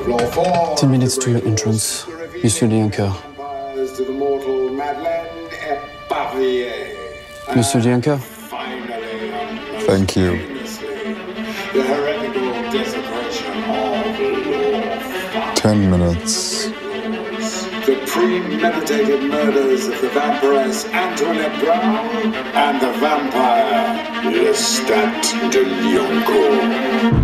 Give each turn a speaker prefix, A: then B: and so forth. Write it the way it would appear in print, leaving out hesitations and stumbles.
A: 10 minutes to your entrance, Monsieur Lianker. Monsieur Lianker?
B: Thank you.
C: The heretical desecration of law.
B: 10 minutes.
C: The premeditated murders of the vampiress Antoinette Brown and the vampire Lestat de Lyoncourt.